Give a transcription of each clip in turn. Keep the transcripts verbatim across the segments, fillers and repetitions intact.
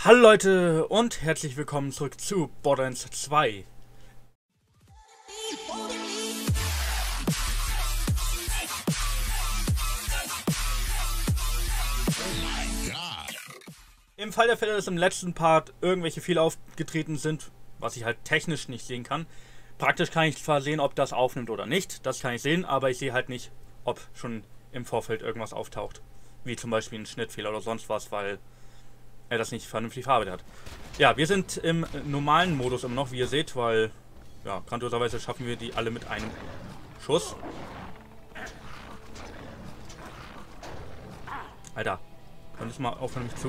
Hallo Leute und herzlich willkommen zurück zu Borderlands zwei. Im Fall der Fälle, dass im letzten Part irgendwelche Fehler aufgetreten sind, was ich halt technisch nicht sehen kann. Praktisch kann ich zwar sehen, ob das aufnimmt oder nicht, das kann ich sehen, aber ich sehe halt nicht, ob schon im Vorfeld irgendwas auftaucht. Wie zum Beispiel ein Schnittfehler oder sonst was, weil er das nicht vernünftig verarbeitet hat. Ja, wir sind im normalen Modus immer noch, wie ihr seht, weil, ja, grandioserweise schaffen wir die alle mit einem Schuss. Alter, könntest du mal aufhören, mich zu...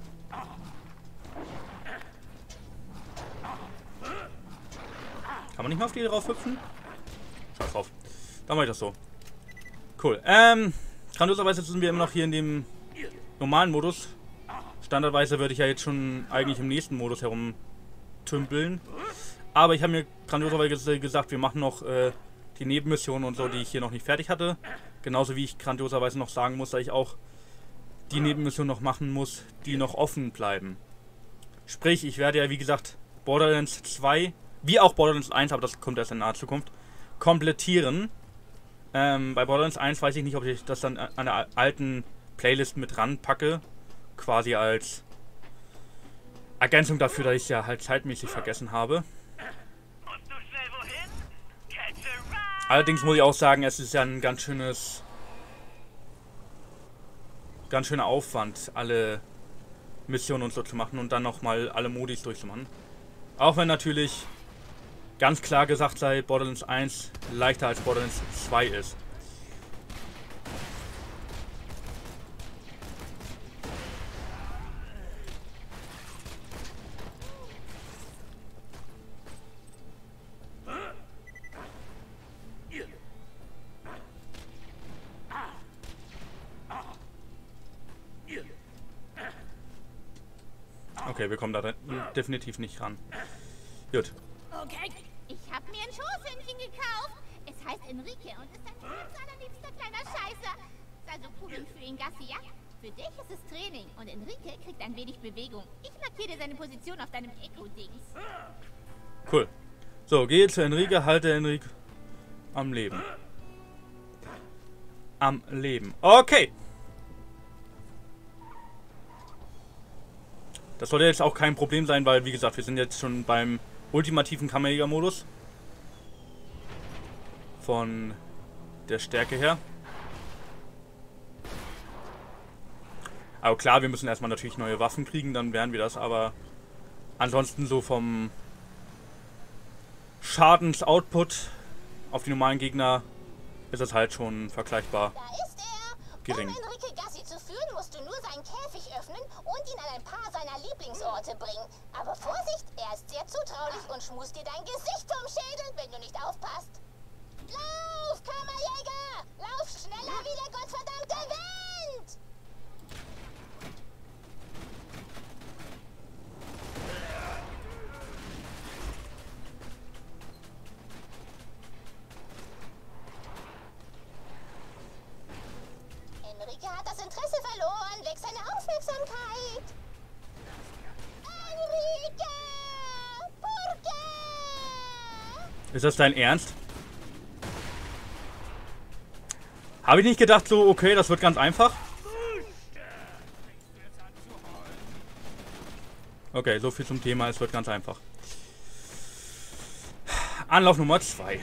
Kann man nicht mal auf die drauf hüpfen? Scheiß drauf. Dann mache ich das so. Cool. Ähm, grandioserweise sind wir immer noch hier in dem normalen Modus. Standardweise würde ich ja jetzt schon eigentlich im nächsten Modus herumtümpeln. Aber ich habe mir grandioserweise gesagt, wir machen noch äh, die Nebenmissionen und so, die ich hier noch nicht fertig hatte. Genauso wie ich grandioserweise noch sagen muss, dass ich auch die Nebenmission noch machen muss, die noch offen bleiben. Sprich, ich werde ja wie gesagt Borderlands zwei, wie auch Borderlands eins, aber das kommt erst in naher Zukunft, komplettieren. Ähm, bei Borderlands eins weiß ich nicht, ob ich das dann an der alten Playlist mit ranpacke. Quasi als Ergänzung dafür, dass ich es ja halt zeitmäßig vergessen habe. Allerdings muss ich auch sagen, es ist ja ein ganz schönes, ganz schöner Aufwand, alle Missionen und so zu machen und dann nochmal alle Modis durchzumachen. Auch wenn natürlich ganz klar gesagt sei, Borderlands eins leichter als Borderlands zwei ist. Okay, wir kommen da definitiv nicht ran. Gut. Okay, ich habe mir ein Schoßhündchen gekauft. Es heißt Enrique und ist ein ganz allerliebster kleiner Scheißer. Ist also cool und für ihn Gassi, ja? Für dich ist es Training und Enrique kriegt ein wenig Bewegung. Ich markiere dir seine Position auf deinem Echo-Dings. Cool. So, geh zu Enrique, halte Enrique am Leben. Am Leben. Okay. Das sollte jetzt auch kein Problem sein, weil, wie gesagt, wir sind jetzt schon beim ultimativen Kammerjäger-Modus. Von der Stärke her. Aber klar, wir müssen erstmal natürlich neue Waffen kriegen, dann werden wir das, aber ansonsten so vom Schadensoutput auf die normalen Gegner ist es halt schon vergleichbar Da ist er! gering. Um Enrique Gassi zu führen, musst du nur seinen Käfig öffnen und ihn an ein paar seiner Lieblingsorte bringen. Aber Vorsicht, er ist sehr zutraulich und schmust dir dein Gesicht vom Schädel, wenn du nicht aufpasst. Lauf, Kammerjäger! Lauf schneller wie der gottverdammte Wind! Enrique hat das Interesse verloren, weg seine Aufmerksamkeit. Enrique! ¿Por qué? Ist das dein Ernst? Habe ich nicht gedacht so, okay, das wird ganz einfach. Okay, so viel zum Thema, es wird ganz einfach. Anlauf Nummer zwei.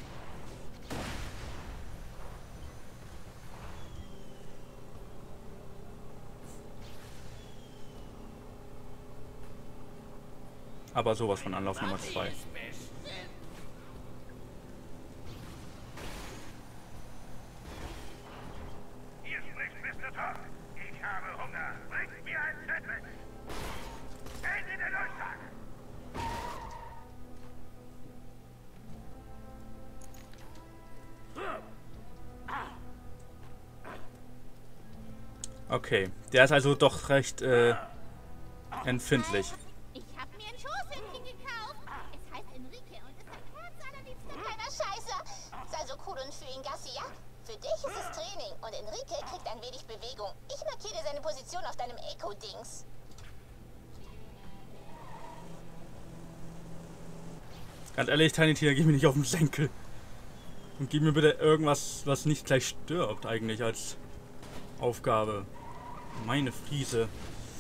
Aber sowas von Anlauf Nummer zwei. Hier spricht Mister Talk. Ich habe Hunger. Bringt mir ein Sandwich. Ende der Durchsage. Okay, der ist also doch recht äh, empfindlich. Ich habe mir ein Schoßhündchen gekauft. Es heißt Enrique und ist ein ganz allerliebster kleiner Scheiße! Ist also cool und für ihn Gassi, ja? Für dich ist es Training und Enrique kriegt ein wenig Bewegung. Ich markiere dir seine Position auf deinem Echo-Dings. Ganz ehrlich, Tiny Tina, geh mir nicht auf den Senkel. Und gib mir bitte irgendwas, was nicht gleich stirbt, eigentlich als Aufgabe. Meine Friese.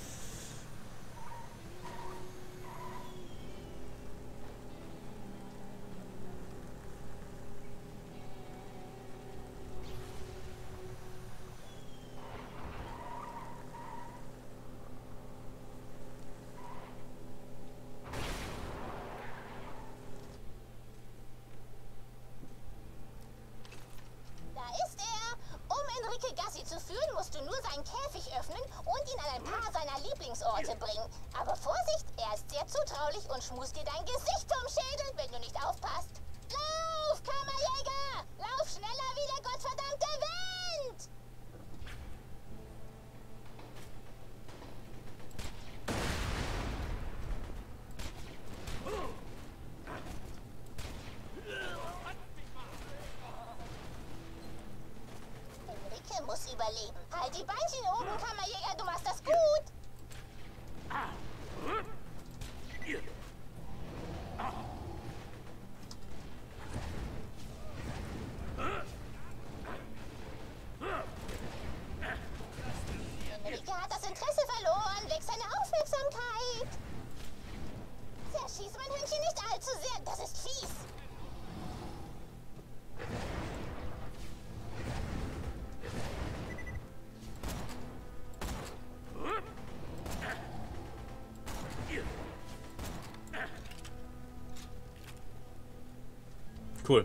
Zu führen, musst du nur seinen Käfig öffnen und ihn an ein paar seiner Lieblingsorte bringen. Aber Vorsicht, er ist sehr zutraulich und schmust dir dein Gesicht vom Schädel, wenn du nicht aufpasst. Lauf, Kammerjäger! Lauf schneller wie der gottverdammte Wind! Muss überleben. Halt die Beinchen oben, Kammerjäger, du machst das gut. Enrique hat das Interesse verloren, weg seine Aufmerksamkeit. Zerschieß mein Hündchen nicht allzu sehr, das ist fies. Cool.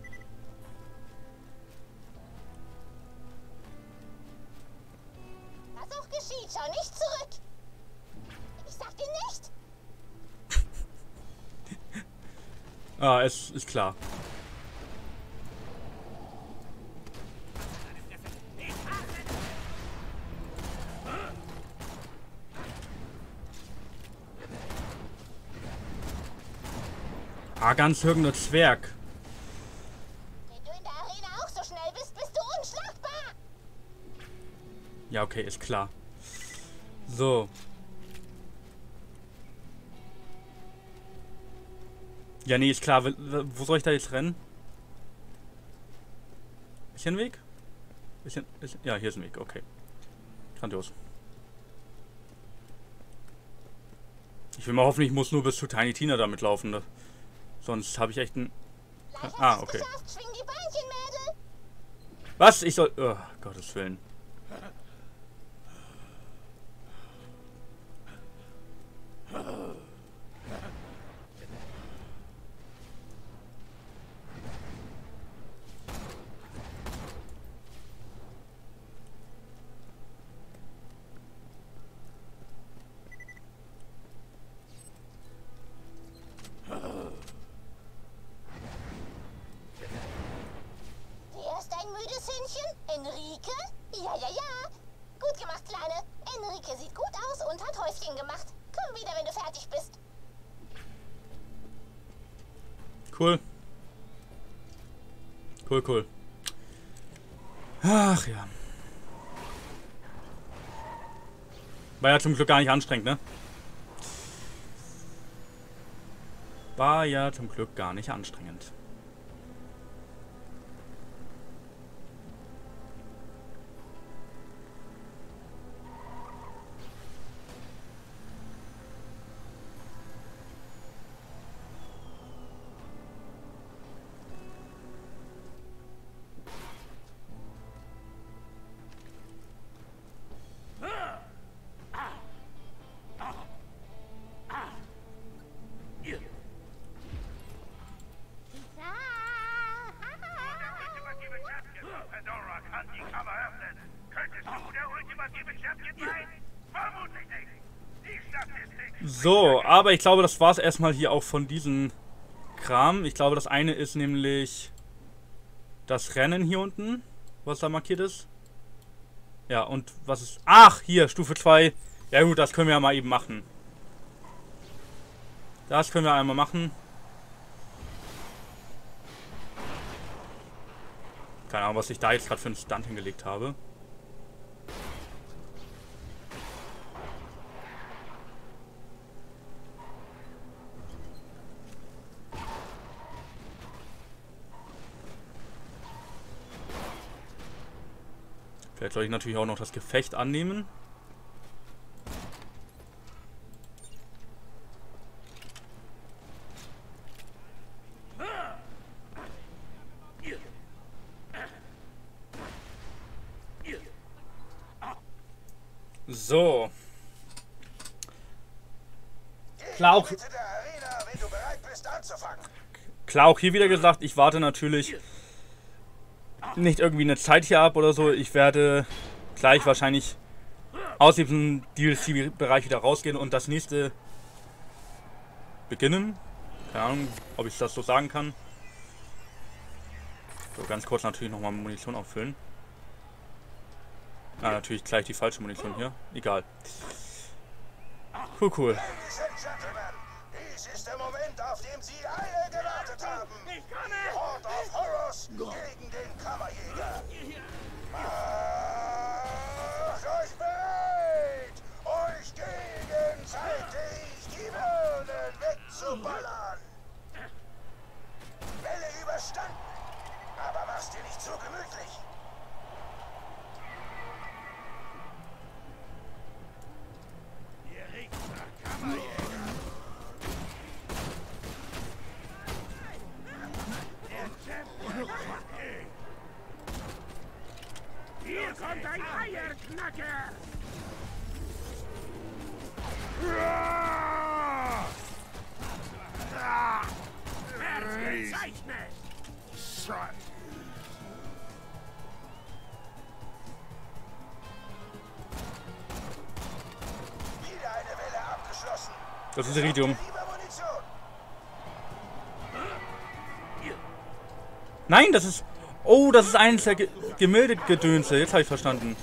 Was auch geschieht, schau nicht zurück. Ich sag dir nicht. Ah, es ist klar. Ah, ganz irgendein Zwerg. Ja, okay, ist klar. So. Ja, nee, ist klar. Wo soll ich da jetzt rennen? Ist hier ein Weg? Ist hier, ist, ja, hier ist ein Weg, okay. Grandios. Ich will mal hoffen, ich muss nur bis zu Tiny Tina damit laufen. Ne? Sonst habe ich echt ein... Ah, okay. Was? Ich soll... Oh, Gottes Willen. Enrique? Ja, ja, ja. Gut gemacht, Kleine. Enrique sieht gut aus und hat Häuschen gemacht. Komm wieder, wenn du fertig bist. Cool. Cool, cool. Ach ja. War ja zum Glück gar nicht anstrengend, ne? War ja zum Glück gar nicht anstrengend. So, aber ich glaube, das war es erstmal hier auch von diesem Kram. Ich glaube, das eine ist nämlich das Rennen hier unten, was da markiert ist. Ja, und was ist... Ach, hier, Stufe zwei. Ja gut, das können wir ja mal eben machen. Das können wir einmal machen. Keine Ahnung, was ich da jetzt gerade für einen Stunt hingelegt habe. Jetzt soll ich natürlich auch noch das Gefecht annehmen. So. Klar auch, klar auch hier wieder gesagt, ich warte natürlich nicht irgendwie eine Zeit hier ab oder so. Ich werde gleich wahrscheinlich aus diesem D L C-Bereich wieder rausgehen und das nächste beginnen. Keine Ahnung, ob ich das so sagen kann. So, ganz kurz natürlich nochmal Munition auffüllen. Ah, natürlich gleich die falsche Munition hier. Egal. Cool, cool. Dies ist der Moment, auf den Sie alle gewartet haben. Die Horde of Horrors gegen den Kammerjäger. Macht euch bereit, euch gegenseitig die Birnen wegzuballern. Welle überstanden, aber mach's dir nicht zu gemütlich. Hier kommt ein Eierknacker! Ausgezeichnet! Wieder eine Welle abgeschlossen. Das ist Iridium. Nein, das ist... Oh, das ist eines der Ge Gemälde-Gedönse. Jetzt habe ich verstanden.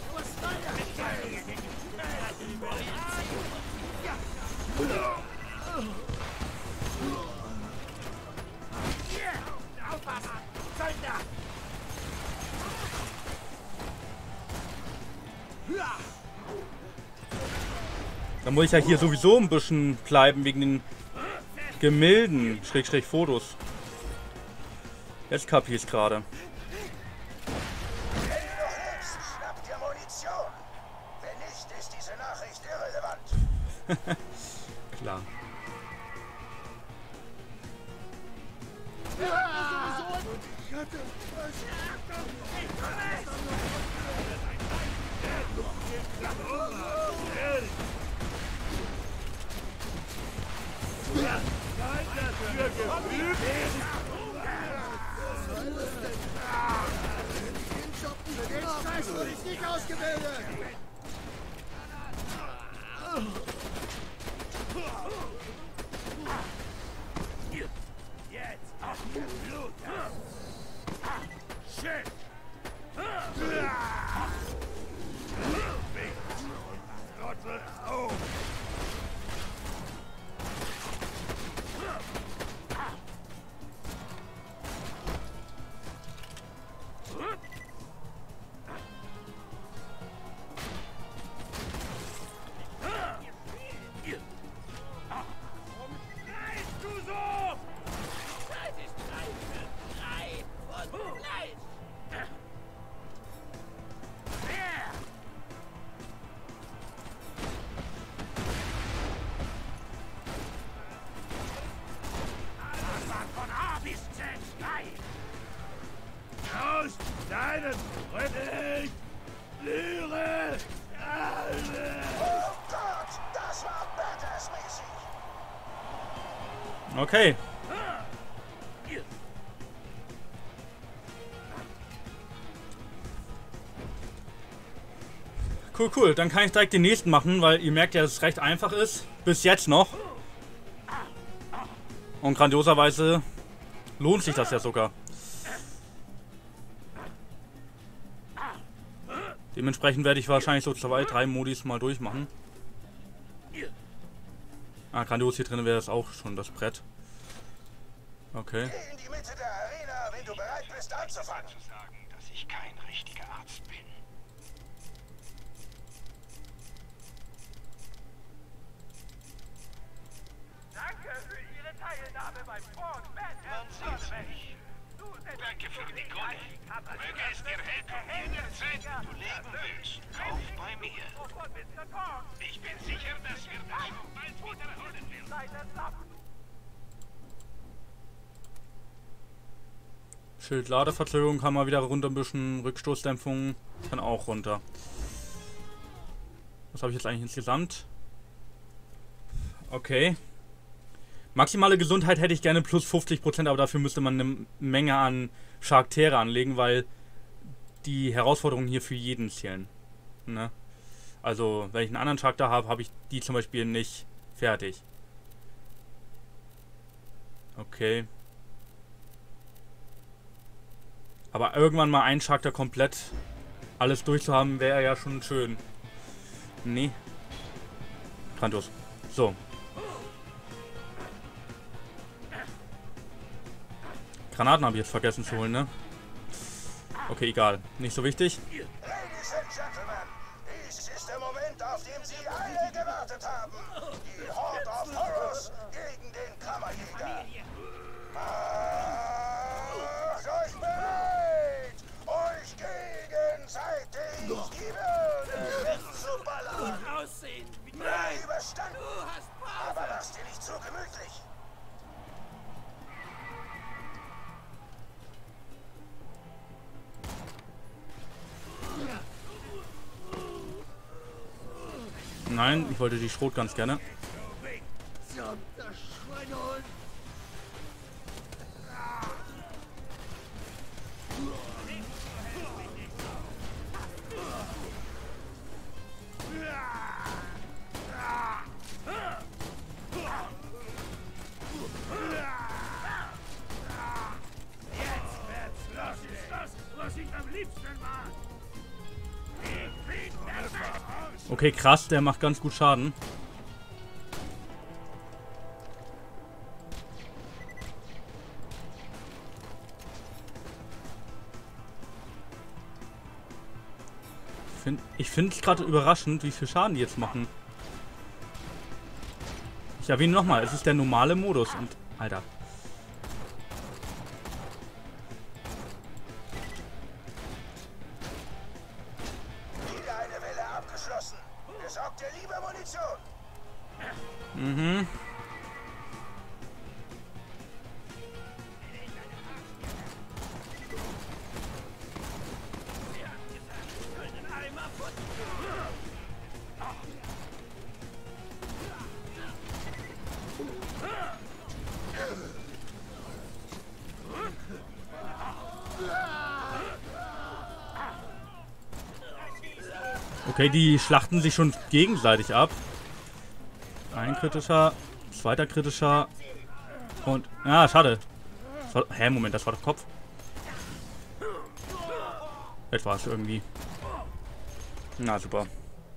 Da muss ich ja hier sowieso ein bisschen bleiben wegen den Gemälden, Schrägstrich Fotos. Jetzt kapier ich's gerade. Wenn du noch lebst, schnapp dir Munition. Wenn nicht, ist diese Nachricht irrelevant. Klar. Nicht ausgebildet! Jetzt auf dem Blut! Shit! Trottel auf! Aus deinem Rücken! Lüre! Alle! Oh Gott, das war Badass-mäßig! Okay. Cool, cool. Dann kann ich direkt den nächsten machen, weil ihr merkt ja, dass es recht einfach ist. Bis jetzt noch. Und grandioserweise lohnt sich das ja sogar. Dementsprechend werde ich wahrscheinlich so zwei, drei Modis mal durchmachen. Ah, grandios, hier drin wäre das auch schon das Brett. Okay. Geh in die Mitte der Arena, wenn du bereit bist anzufangen. Sagen, dass ich kein richtiger Arzt bin. Danke für Ihre Teilnahme beim Ford Man sieht sich. Danke für die Kohle. Möge es dir helfen, jederzeit du leben willst. Kauf bei mir. Ich bin sicher, dass wir das schon bald wiederholen werden. Schildladeverzögerung kann mal wieder runter ein bisschen. Rückstoßdämpfung kann auch runter. Was habe ich jetzt eigentlich insgesamt? Okay. Maximale Gesundheit hätte ich gerne plus fünfzig Prozent, aber dafür müsste man eine Menge an Charaktere anlegen, weil die Herausforderungen hier für jeden zählen. Ne? Also, wenn ich einen anderen Charakter habe, habe ich die zum Beispiel nicht fertig. Okay. Aber irgendwann mal einen Charakter komplett alles durchzuhaben, wäre ja schon schön. Nee. Grandios. So. Granaten habe ich jetzt vergessen zu holen, ne? Okay, egal. Nicht so wichtig. Ladies and Gentlemen, dies ist der Moment, auf den Sie alle gewartet haben. Die Horde of Horrors gegen den Kammerjäger. Macht euch bereit, euch gegenseitig die Würde wegzuballern. Nein, überstanden. Aber mach's dir nicht zu gemütlich. Nein, ich wollte die Schrot ganz gerne. Okay, krass, der macht ganz gut Schaden. Find, ich finde es gerade überraschend, wie viel Schaden die jetzt machen. Ich erwähne nochmal, es ist der normale Modus und... Alter. Wieder eine Welle abgeschlossen. Besorgt ihr lieber Munition. Mhm. Okay, die schlachten sich schon gegenseitig ab. Ein kritischer, zweiter kritischer und... Ah, schade. Das war, hä, Moment, das war doch Kopf. Jetzt war es irgendwie. Na, super.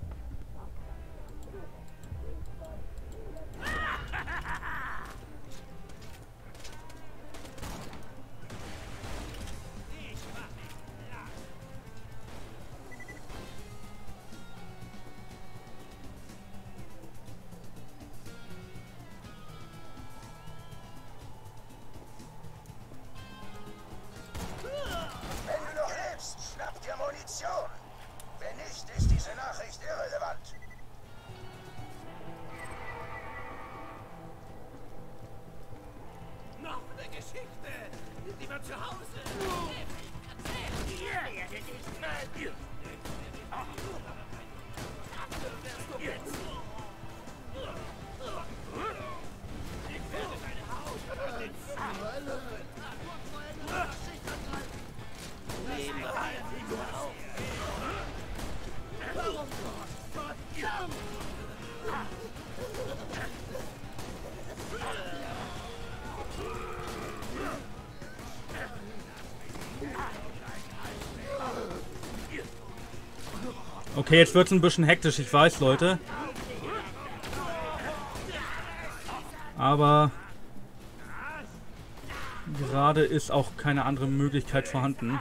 Wenn du noch lebst, schnapp dir Munition. Wenn nicht, ist diese Nachricht irrelevant. Noch eine Geschichte, die man zu Hause erzählt. Ihr werdet nicht mehr. Wirst du jetzt? Ich werde deine Haut verletzen. Leben halt wieder auf. Warum? Verdammt! Okay, jetzt wird es ein bisschen hektisch, ich weiß, Leute. Aber gerade ist auch keine andere Möglichkeit vorhanden.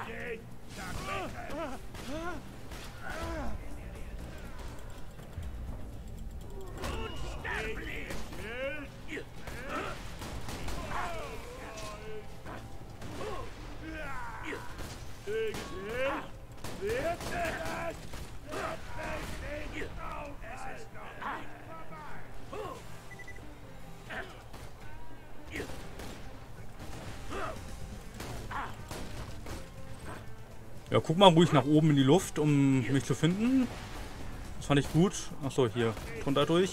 Ja, guck mal ruhig nach oben in die Luft, um mich zu finden. Das fand ich gut. Achso, hier. Runter durch.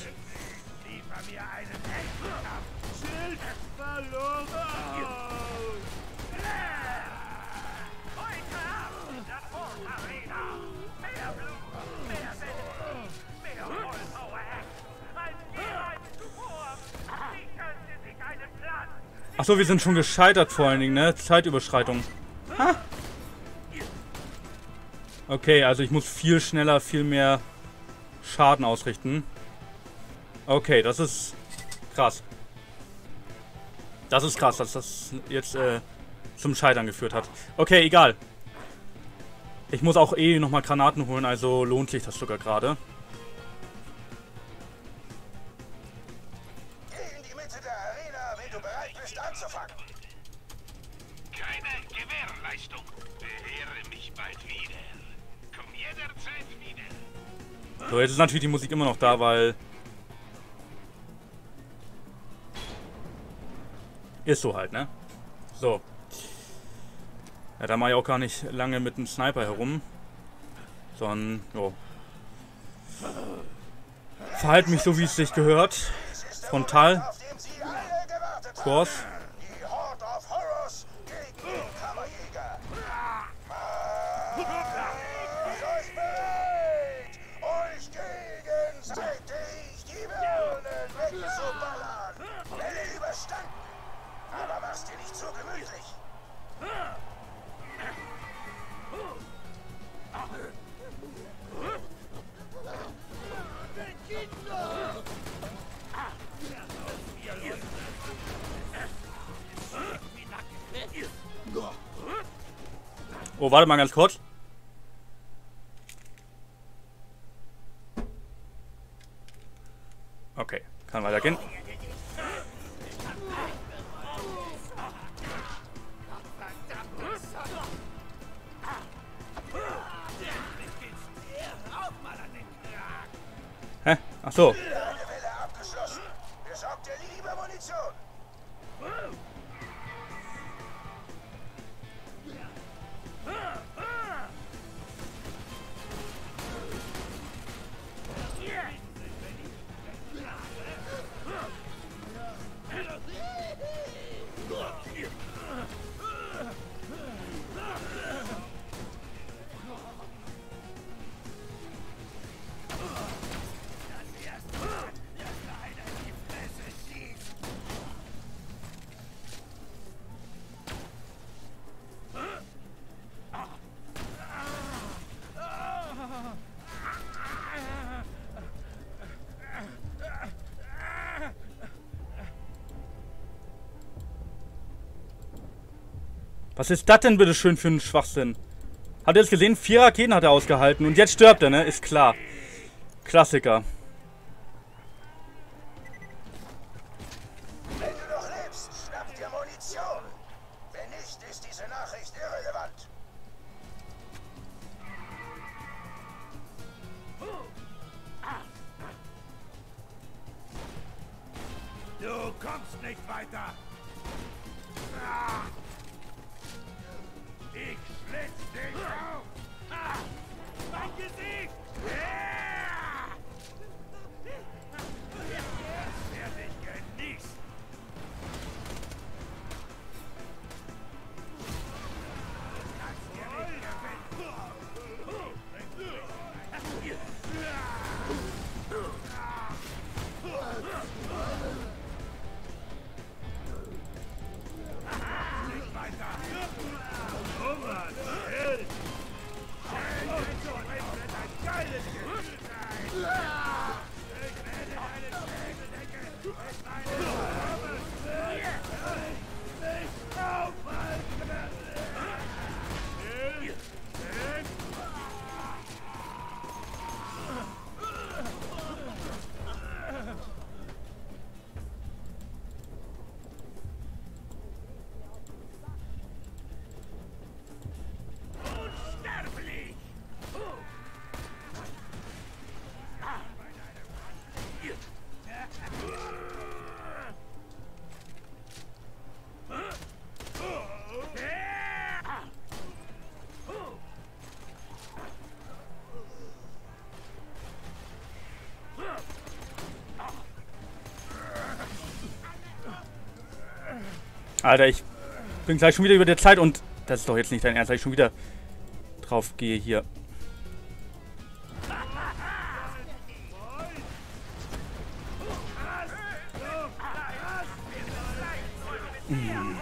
Achso, wir sind schon gescheitert vor allen Dingen, ne? Zeitüberschreitung. Ha. Okay, also ich muss viel schneller, viel mehr Schaden ausrichten. Okay, das ist krass. Das ist krass, dass das jetzt äh, zum Scheitern geführt hat. Okay, egal. Ich muss auch eh nochmal Granaten holen, also lohnt sich das sogar gerade. Geh in die Mitte der Arena, wenn du bereit bist anzufangen. Keine Gewährleistung. Beehre mich bald wieder. Komm jederzeit wieder. So, jetzt ist natürlich die Musik immer noch da, weil... Ist so halt, ne? So. Ja, da mache ich auch gar nicht lange mit einem Sniper herum. Sondern, jo. Verhalte mich so, wie es sich gehört. Frontal. Kurs. Die Horde of Horrors gegen den Kammerjäger. Macht euch bereit, euch gegenseitig die Birnen wegzuballern. Welle überstanden. Aber mach's dir nicht zu gemütlich. Oh, warte mal ganz kurz. Okay, kann weitergehen. Hä? Ach so. Eine Welle abgeschlossen. Besorgt dir lieber Munition. Was ist das denn bitte schön für ein Schwachsinn? Habt ihr das gesehen? Vier Raketen hat er ausgehalten und jetzt stirbt er, ne? Ist klar. Klassiker. Wenn du noch lebst, schnapp dir Munition. Wenn nicht, ist diese Nachricht irrelevant. Du kommst nicht weiter. Ich schlitz dich auf. Ah, mein Gesicht. Ja. Das werde ich genießen. Alter, ich bin gleich schon wieder über der Zeit und das ist doch jetzt nicht dein Ernst, dass ich schon wieder drauf gehe hier. Hm.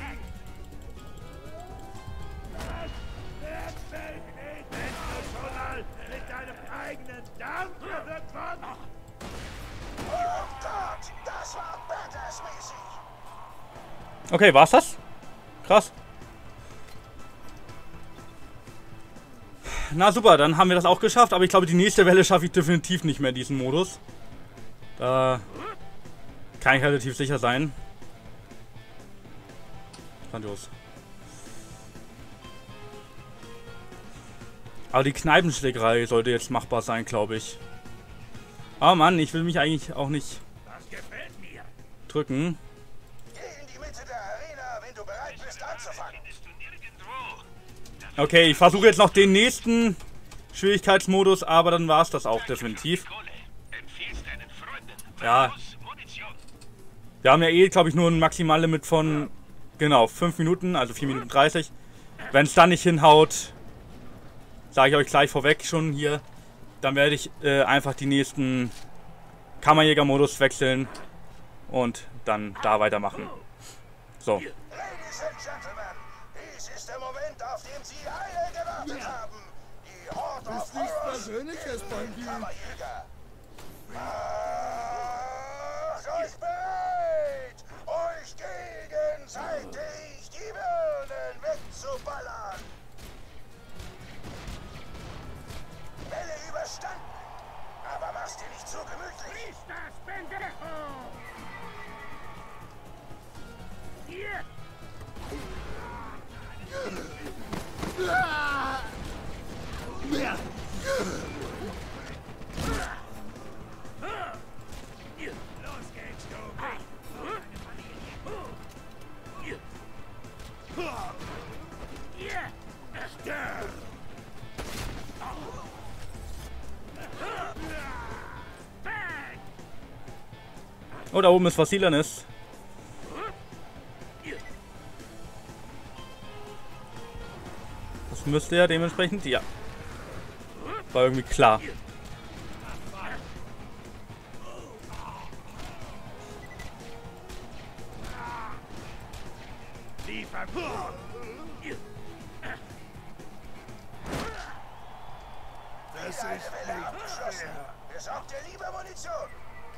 Okay, war's das? Krass. Na super, dann haben wir das auch geschafft, aber ich glaube, die nächste Welle schaffe ich definitiv nicht mehr in diesem Modus. Da kann ich relativ sicher sein. Grandios. Aber die Kneipenschlägerei sollte jetzt machbar sein, glaube ich. Oh Mann, ich will mich eigentlich auch nicht drücken. Okay, ich versuche jetzt noch den nächsten Schwierigkeitsmodus, aber dann war es das auch definitiv. Ja. Wir haben ja eh, glaube ich, nur ein Maximallimit von, genau, fünf Minuten, also vier Minuten dreißig. Wenn es dann nicht hinhaut, sage ich euch gleich vorweg schon hier, dann werde ich äh, einfach die nächsten Kammerjäger-Modus wechseln und dann da weitermachen. So. Ladies and Gentlemen, dies ist der Moment, auf den Sie alle gewartet ja. haben. Die Horde of Horrors gegen den Kammerjäger. Macht euch bereit, euch gegenseitig die Birnen wegzuballern. Welle überstanden, aber mach's dir nicht zu gemütlich. Hier! Los geht's, du! Oh, da oben ist Vassilanis. Das müsste ja dementsprechend, ja. War irgendwie klar. Das ist eine Welle abgeschlossen. Besorgt ihr lieber Munition.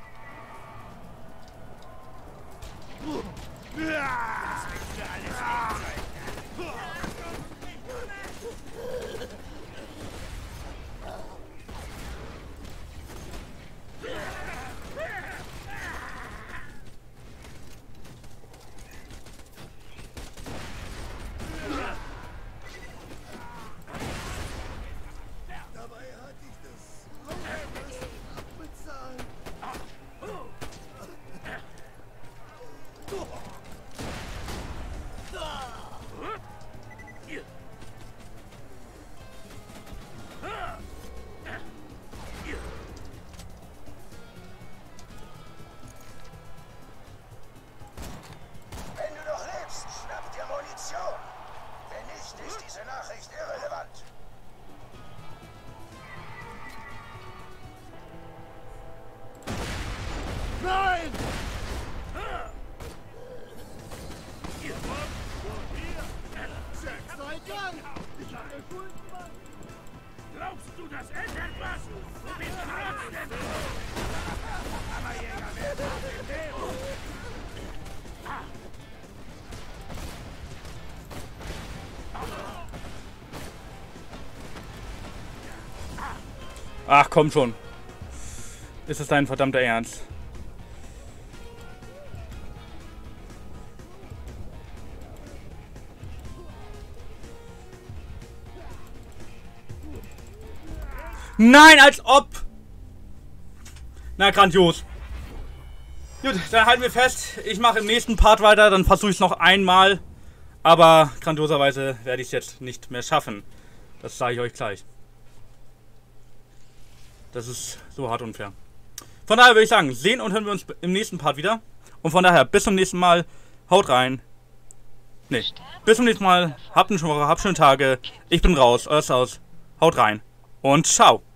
Nein! Setzt euch an! Ich habe gefunden, Mann! Glaubst du, das ändert was? Du bist trotzdem! Aber Jäger werden auf dem Leben! Ach, komm schon. Ist es dein verdammter Ernst? Nein, als ob! Na, grandios. Gut, dann halten wir fest. Ich mache im nächsten Part weiter, dann versuche ich es noch einmal. Aber grandioserweise werde ich es jetzt nicht mehr schaffen. Das sage ich euch gleich. Das ist so hart unfair. Von daher würde ich sagen, sehen und hören wir uns im nächsten Part wieder. Und von daher, bis zum nächsten Mal. Haut rein. Nee. Bis zum nächsten Mal. Habt eine schöne Woche, habt schöne Tage. Ich bin raus, euer Saus. Haut rein. Und ciao.